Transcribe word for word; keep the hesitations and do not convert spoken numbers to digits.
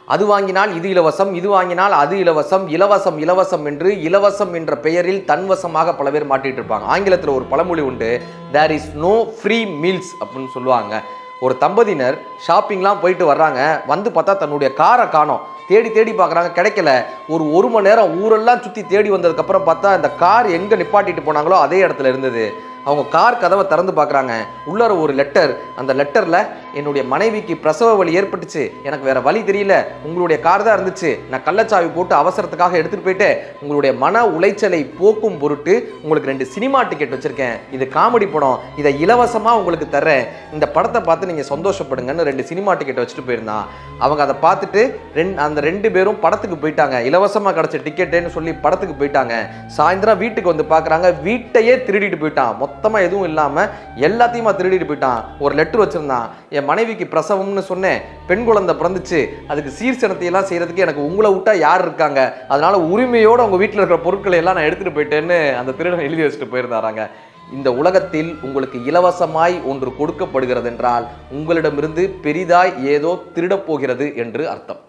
அது வாங்கினால் இது இலவசம், இது வாங்கினால் அது இலவசம், இலவசம் இலவசம் என்று இலவசம் என்ற பெயரில் தன்வசமாக பல பேர் மாட்டிட்டு இருப்பாங்க. ஆங்கிலத்தில் ஒரு பழமொழி உண்டு, there is no free meals அப்படின்னு சொல்லுவாங்க. ஒரு தம்பதியினர் ஷாப்பிங்லாம் போயிட்டு வர்றாங்க, வந்து பார்த்தா தன்னுடைய காரை காணோம். தேடி தேடி பார்க்குறாங்க, கிடைக்கல. ஒரு ஒரு மணி நேரம் ஊரெல்லாம் சுற்றி தேடி வந்ததுக்கப்புறம் பார்த்தா இந்த கார் எங்கே நிப்பாட்டிட்டு போனாங்களோ அதே இடத்துல இருந்தது. அவங்க கார் கதவை திறந்து பார்க்குறாங்க, உள்ளார ஒரு லெட்டர். அந்த லெட்டரில் என்னுடைய மனைவிக்கு பிரசவ வலி ஏற்பட்டுச்சு, எனக்கு வேறு வழி தெரியல, உங்களுடைய கார் தான் இருந்துச்சு, நான் கள்ளச்சாவி போட்டு அவசரத்துக்காக எடுத்துகிட்டு போயிட்டு உங்களுடைய மன உளைச்சலை போக்கும் பொருட்டு உங்களுக்கு ரெண்டு சினிமா டிக்கெட் வச்சுருக்கேன், இது காமெடி படம், இதை இலவசமாக உங்களுக்கு தர்றேன், இந்த படத்தை பார்த்து நீங்கள் சந்தோஷப்படுங்கன்னு ரெண்டு சினிமா டிக்கெட் வச்சுட்டு போயிருந்தான். அவங்க அதை பார்த்துட்டு ரெண்டு அந்த ரெண்டு பேரும் படத்துக்கு போயிட்டாங்க. இலவசமாக கிடச்ச டிக்கெட்டுன்னு சொல்லி படத்துக்கு போயிட்டாங்க. சாயந்தரம் வீட்டுக்கு வந்து பார்க்குறாங்க, வீட்டையே திருடிட்டு போயிட்டான். மொத்தமாக எதுவும் இல்லாமல் எல்லாத்தையுமா திருடிட்டு போயிட்டான். ஒரு லெட்டர் வச்சுருந்தான், என் மனைவிக்கு பிரசவம்னு சொன்னேன், பெண் குழந்தை பிறந்துச்சு, அதுக்கு சீர்சனத்தையெல்லாம் செய்கிறதுக்கு எனக்கு உங்களை விட்டா யார் இருக்காங்க, அதனால உரிமையோடு அவங்க வீட்டில் இருக்கிற பொருட்களை எல்லாம் நான் எடுத்துகிட்டு போயிட்டேன்னு அந்த திருடன் எழுதி வச்சுட்டு போயிருந்தாராங்க. இந்த உலகத்தில் உங்களுக்கு இலவசமாய் ஒன்று கொடுக்கப்படுகிறது என்றால் உங்களிடமிருந்து பெரிதாய் ஏதோ திருடப் போகிறது என்று அர்த்தம்.